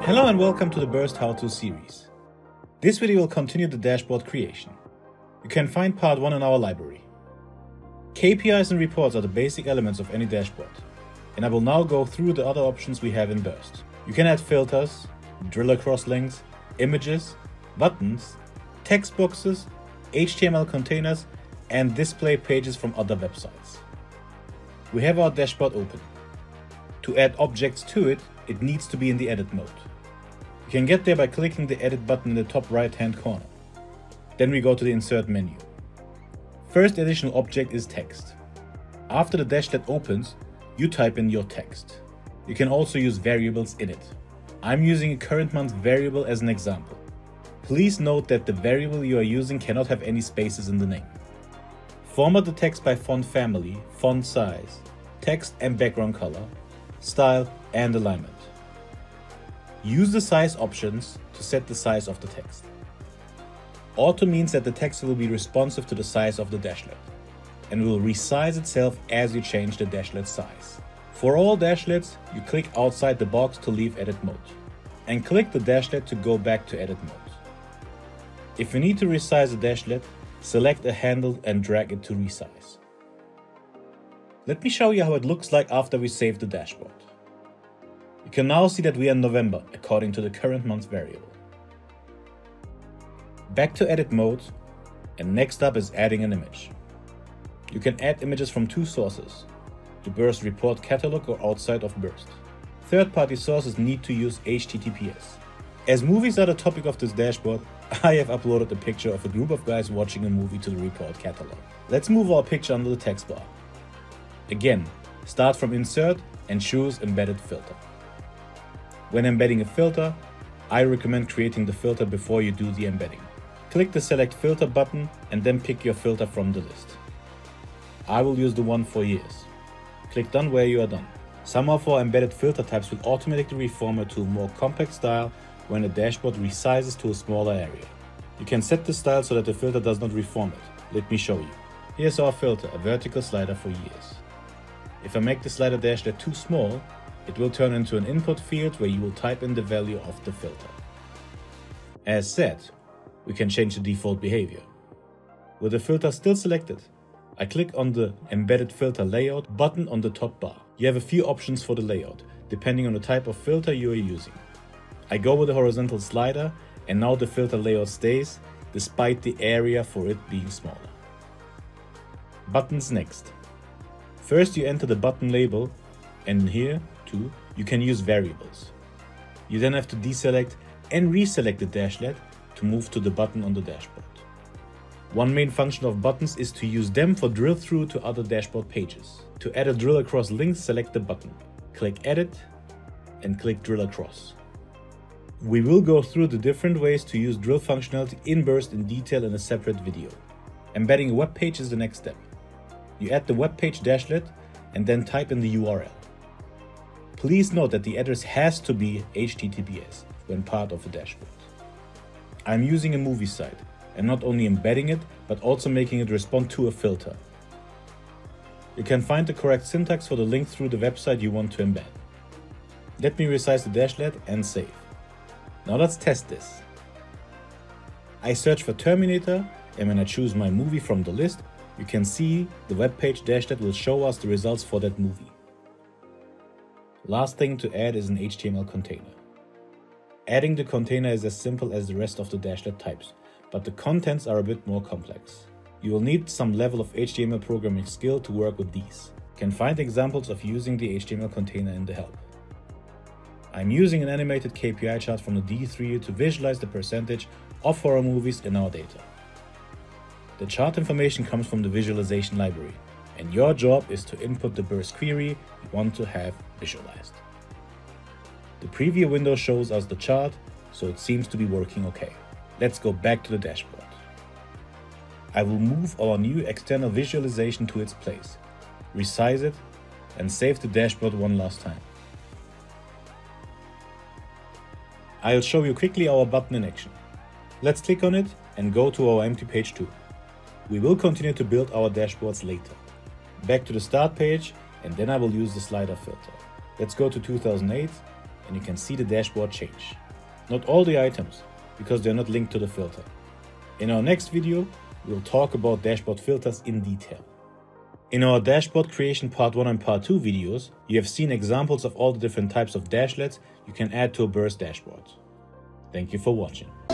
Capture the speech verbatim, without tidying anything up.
Hello and welcome to the Burst How-To series. This video will continue the dashboard creation. You can find part one in our library. K P Is and reports are the basic elements of any dashboard, and I will now go through the other options we have in Burst. You can add filters, drill across links, images, buttons, text boxes, H T M L containers, and display pages from other websites. We have our dashboard open. To add objects to it, it needs to be in the edit mode. You can get there by clicking the edit button in the top right hand corner. Then we go to the insert menu. First additional object is text. After the dashlet opens, you type in your text. You can also use variables in it. I'm using a current month variable as an example. Please note that the variable you are using cannot have any spaces in the name. Format the text by font family, font size, text and background color, style and alignment. Use the size options to set the size of the text. Auto means that the text will be responsive to the size of the dashlet and will resize itself as you change the dashlet size. For all dashlets, you click outside the box to leave edit mode and click the dashlet to go back to edit mode. If you need to resize a dashlet, select a handle and drag it to resize. Let me show you how it looks like after we save the dashboard. You can now see that we are in November according to the current month variable. Back to edit mode, and next up is adding an image. You can add images from two sources, the Burst report catalog or outside of Burst. Third-party sources need to use H T T P S. As movies are the topic of this dashboard, I have uploaded a picture of a group of guys watching a movie to the report catalog. Let's move our picture under the text bar. Again, start from insert and choose embedded filter. When embedding a filter, I recommend creating the filter before you do the embedding. Click the select filter button and then pick your filter from the list. I will use the one for years. Click done where you are done. Some of our embedded filter types will automatically reformat to a more compact style when the dashboard resizes to a smaller area. You can set the style so that the filter does not reformat. Let me show you. Here's our filter, a vertical slider for years. If I make the slider dashlet too small, it will turn into an input field where you will type in the value of the filter. As said, we can change the default behavior. With the filter still selected, I click on the Embedded Filter Layout button on the top bar. You have a few options for the layout, depending on the type of filter you are using. I go with the horizontal slider, and now the filter layout stays, despite the area for it being smaller. Buttons next. First you enter the button label, and here, too, you can use variables. You then have to deselect and reselect the dashlet to move to the button on the dashboard. One main function of buttons is to use them for drill through to other dashboard pages. To add a drill across link, select the button, click edit, and click drill across. We will go through the different ways to use drill functionality in Burst in detail in a separate video. Embedding a web page is the next step. You add the web page dashlet and then type in the U R L. Please note that the address has to be H T T P S when part of a dashboard. I'm using a movie site and not only embedding it, but also making it respond to a filter. You can find the correct syntax for the link through the website you want to embed. Let me resize the dashlet and save. Now let's test this. I search for Terminator, and when I choose my movie from the list, you can see the web page dashlet will show us the results for that movie. Last thing to add is an H T M L container. Adding the container is as simple as the rest of the dashlet types, but the contents are a bit more complex. You will need some level of H T M L programming skill to work with these. You can find examples of using the H T M L container in the help. I'm using an animated K P I chart from the D three to visualize the percentage of horror movies in our data. The chart information comes from the visualization library, and your job is to input the Burst query you want to have visualized. The preview window shows us the chart, so it seems to be working okay. Let's go back to the dashboard. I will move our new external visualization to its place, resize it, and save the dashboard one last time. I'll show you quickly our button in action. Let's click on it and go to our empty page too. We will continue to build our dashboards later. Back to the start page, and then I will use the slider filter. Let's go to two thousand eight and you can see the dashboard change. Not all the items, because they are not linked to the filter. In our next video, we'll talk about dashboard filters in detail. In our dashboard creation part one and part two videos, you have seen examples of all the different types of dashlets you can add to a Burst dashboard. Thank you for watching.